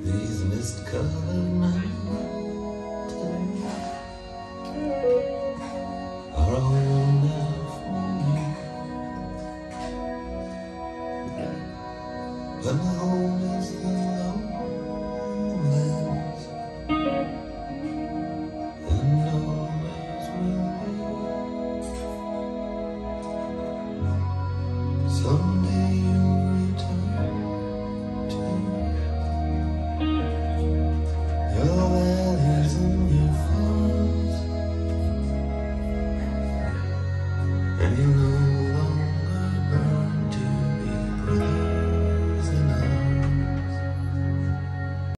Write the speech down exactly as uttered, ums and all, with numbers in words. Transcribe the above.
These mist-colored mountains are all now for you, but my home is the lowlands, and always will be. Someday you'll return to your valleys and your farms, and you know